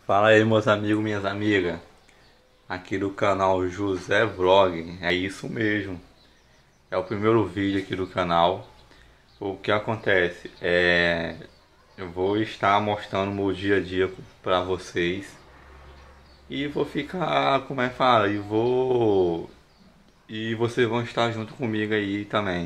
Fala aí, meus amigos, minhas amigas, aqui do canal José Vlog. É isso mesmo, é o primeiro vídeo aqui do canal. O que acontece eu vou estar mostrando o meu dia a dia para vocês e vou ficar, como é que fala, e vocês vão estar junto comigo aí também.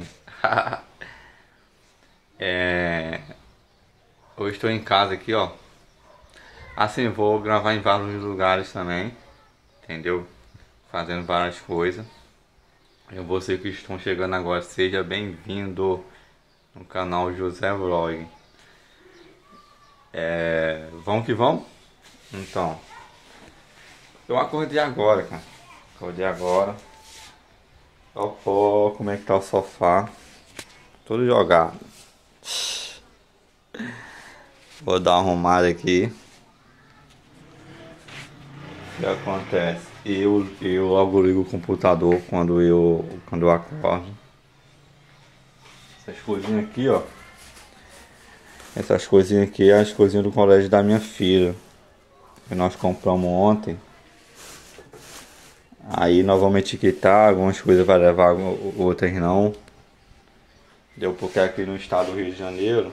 Eu estou em casa aqui, ó. Assim, vou gravar em vários lugares também, entendeu? Fazendo várias coisas. E você que estão chegando agora, seja bem-vindo no canal José Vlog. Vamos que vamos? Então, eu acordei agora, cara. Acordei agora. Ó, como é que tá o sofá? Todo jogado. Vou dar uma arrumada aqui. O que acontece? Eu logo ligo o computador quando eu acordo. Essas coisinhas aqui, ó. Essas coisinhas aqui é as coisinhas do colégio da minha filha. Que nós compramos ontem. Aí nós vamos etiquetar, algumas coisas vai levar, outras não. Deu porque aqui no estado do Rio de Janeiro,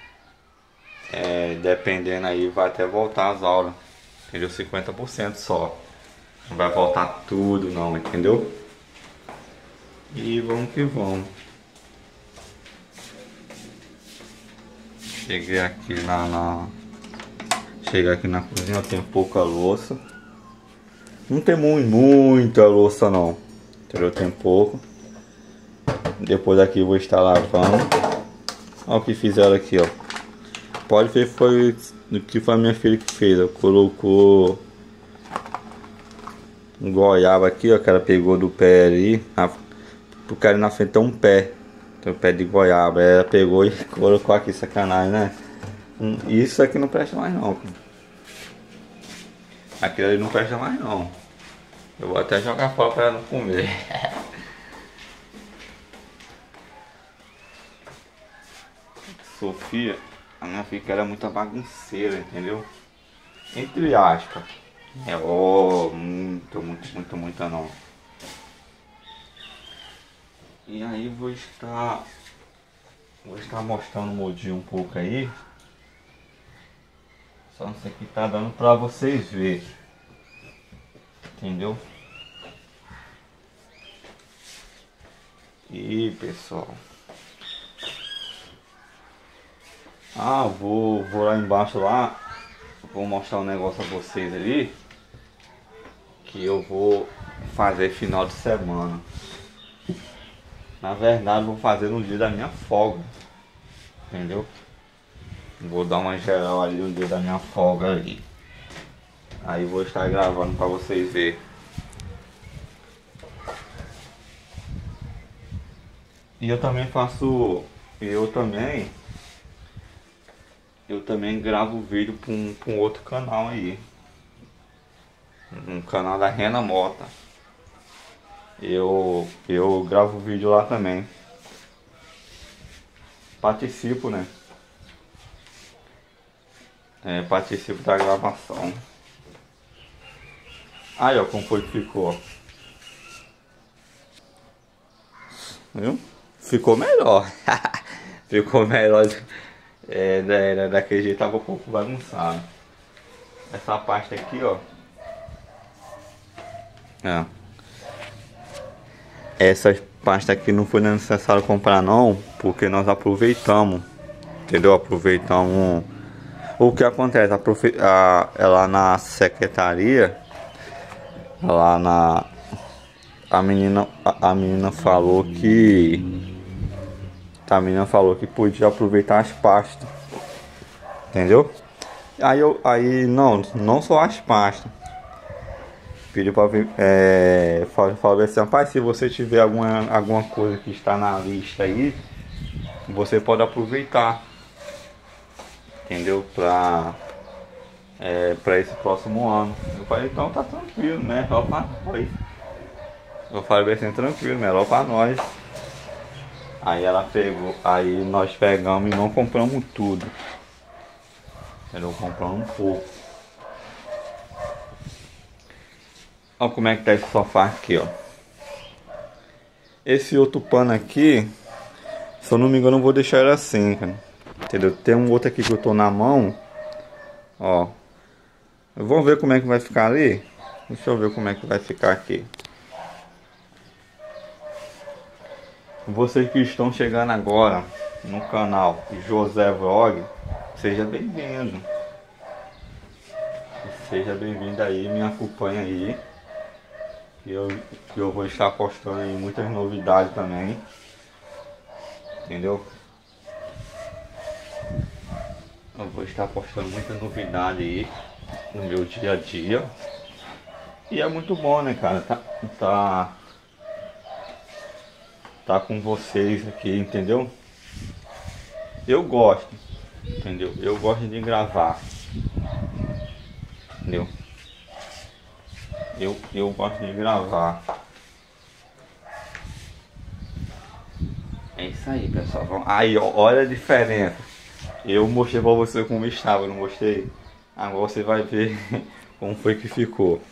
dependendo aí, vai até voltar as aulas. Entendeu? 50% só. Não vai voltar tudo não, entendeu? E vamos que vamos. Cheguei aqui na cozinha, tem pouca louça. Não tem muita louça não, entendeu? Tem pouco. Depois aqui eu vou estar lavando. Olha o que fizeram aqui, ó. Pode ver que foi o que foi a minha filha que fez. Ela colocou um goiaba aqui, ó, que ela pegou do pé ali. O cara na frente tem um pé. Tem um pé de goiaba. Ela pegou e colocou aqui, sacanagem, né? Isso aqui não presta mais não. Aquilo ali não presta mais não. Eu vou até jogar fora pra ela não comer. Sofia, a minha filha era muita bagunceira, entendeu? Entre aspas. Muita não. E aí vou estar mostrando o meu dia um pouco aí. Só não sei o que tá dando pra vocês verem. Entendeu? E pessoal, vou lá embaixo lá. Vou mostrar um negócio a vocês ali que eu vou fazer final de semana. Na verdade vou fazer no dia da minha folga. Entendeu? Vou dar uma geral ali no dia da minha folga ali. Aí vou estar gravando pra vocês verem. E eu também faço. Eu também gravo vídeo pra um outro canal aí. Um canal da Rena Mota. Eu gravo vídeo lá também. Participo, né? Participo da gravação. Aí ó, como foi que ficou. Viu? Ficou melhor. Ficou melhor. Daquele jeito tava um pouco bagunçado. Essa parte aqui, ó. Essa pasta aqui não foi necessário comprar não, porque nós aproveitamos. Entendeu? Aproveitamos. O que acontece? Lá na secretaria, lá na. A menina falou que. A menina falou que podia aproveitar as pastas. Entendeu? Aí não só as pastas. Pediu pra ver. Falou assim, rapaz, se você tiver alguma coisa que está na lista aí, você pode aproveitar. Entendeu? Pra esse próximo ano. Eu falei, então tá tranquilo, né? Melhor pra nós. Eu falei assim, tranquilo, melhor pra nós. Aí ela pegou, aí nós pegamos e não compramos tudo. Entendeu? Compramos um pouco. Olha como é que tá esse sofá aqui, ó. Esse outro pano aqui, se eu não me engano, eu vou deixar ele assim, cara. Entendeu? Tem um outro aqui que eu tô na mão. Ó. Vamos ver como é que vai ficar ali. Deixa eu ver como é que vai ficar aqui. Vocês que estão chegando agora no canal José Vlog, seja bem-vindo. Seja bem-vindo aí, me acompanha aí. Que eu vou estar postando aí muitas novidades também. Entendeu? Eu vou estar postando muita novidade aí no meu dia a dia. E é muito bom, né, cara? Tá com vocês aqui, entendeu? Eu gosto, entendeu? Eu gosto de gravar, entendeu? Eu gosto de gravar. É isso aí, pessoal. Aí, ó, olha a diferença. Eu mostrei pra você como estava, não mostrei? Agora você vai ver como foi que ficou.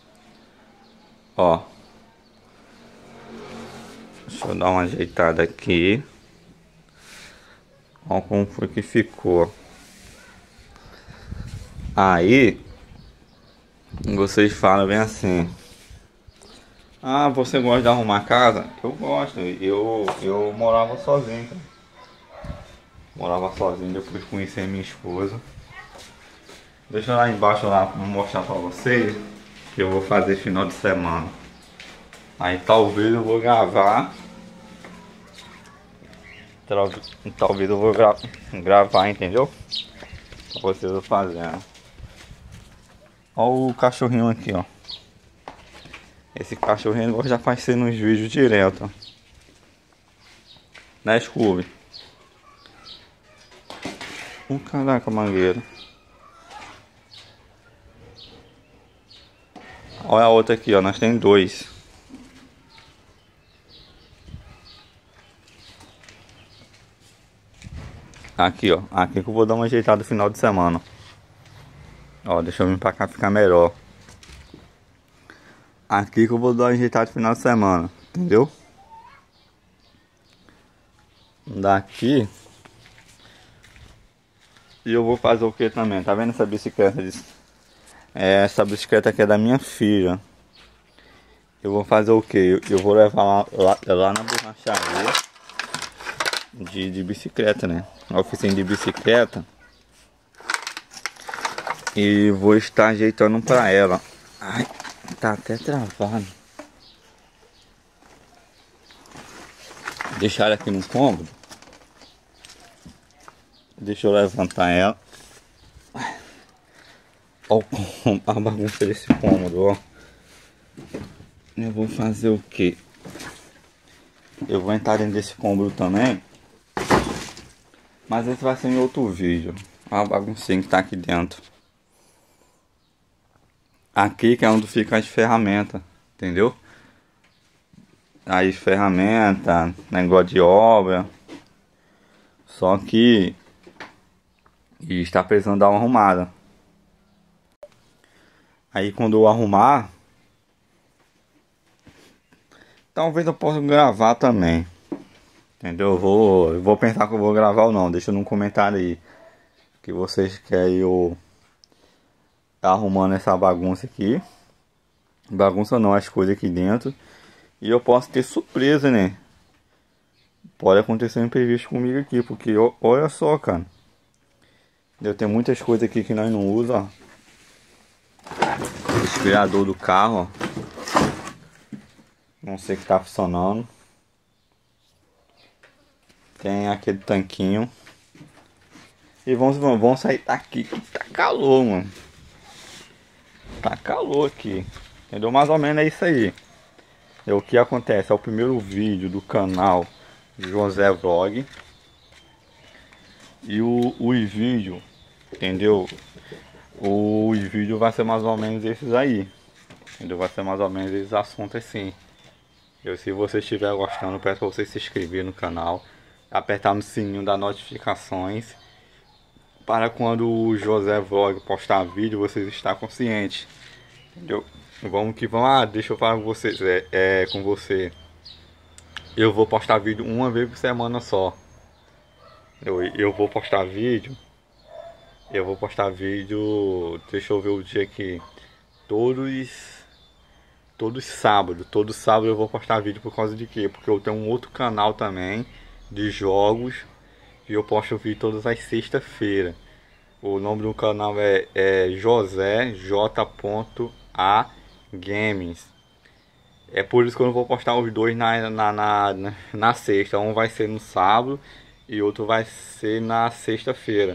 Ó. Deixa eu dar uma ajeitada aqui. Olha como foi que ficou. Aí vocês falam bem assim: ah, você gosta de arrumar casa? Eu gosto. Eu morava sozinho, cara. Morava sozinho, depois conheci a minha esposa. Deixa lá embaixo lá pra mostrar pra vocês que eu vou fazer final de semana. Aí talvez eu vou gravar. Talvez eu vou gravar, entendeu? Pra vocês fazendo. Olha o cachorrinho aqui, ó. Esse cachorrinho já faz ser nos vídeos direto. Né, Scooby? Caraca, mangueira. Olha a outra aqui, ó. Nós tem dois. Aqui, ó. Aqui que eu vou dar uma ajeitada no final de semana. Ó, deixa eu vir pra cá ficar melhor. Aqui que eu vou dar uma ajeitada no final de semana. Entendeu? Daqui. E eu vou fazer o que também? Tá vendo essa bicicleta? Essa bicicleta aqui é da minha filha. Eu vou fazer o que? Eu vou levar lá na borracharia de bicicleta, né? Na oficina de bicicleta. E vou estar ajeitando pra ela. Ai, tá até travado. Deixar ela aqui no cômodo. Deixa eu levantar ela. Olha a bagunça desse cômodo, ó. Eu vou fazer o que? Eu vou entrar dentro desse cômodo também. Mas esse vai ser em outro vídeo. Olha a baguncinha que tá aqui dentro. Aqui que é onde fica as ferramentas, entendeu? Aí ferramenta, negócio de obra. Só que está precisando dar uma arrumada. Aí quando eu arrumar, talvez eu possa gravar também. Entendeu? Eu vou pensar que eu vou gravar ou não. Deixa no comentário aí que vocês querem eu arrumando essa bagunça aqui. Bagunça não, as coisas aqui dentro. E eu posso ter surpresa, né? Pode acontecer um imprevisto comigo aqui. Porque olha só, cara. Eu tenho muitas coisas aqui que nós não usamos, ó. Esfriador do carro, ó. Não sei que tá funcionando. Tem aquele tanquinho. E vamos sair daqui que tá calor, mano. Tá calor aqui. Entendeu? Mais ou menos é isso aí. É o que acontece. É o primeiro vídeo do canal José Vlog. E os vídeos, entendeu? Os vídeos vai ser mais ou menos esses aí. Entendeu? Vai ser mais ou menos esses assuntos assim. Se você estiver gostando, peço para você se inscrever no canal. Apertar no sininho das notificações. Para quando o José Vlog postar vídeo, vocês estar conscientes. Entendeu? Vamos que vamos. Ah, deixa eu falar com vocês. Com você. Eu vou postar vídeo uma vez por semana só. Eu vou postar vídeo. Eu vou postar vídeo. Deixa eu ver o dia aqui. Todos. Todos sábados. Todo sábado eu vou postar vídeo por causa de quê? Porque eu tenho um outro canal também de jogos. E eu posto vídeo todas as sextas-feiras. O nome do canal é José J. Games. É por isso que eu não vou postar os dois na sexta. Um vai ser no sábado e outro vai ser na sexta-feira.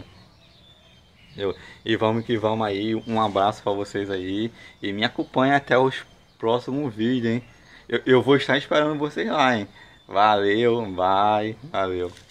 E vamos que vamos aí. Um abraço para vocês aí. E me acompanha até os próximos vídeos, hein? Eu vou estar esperando vocês lá, hein? Valeu, vai, valeu.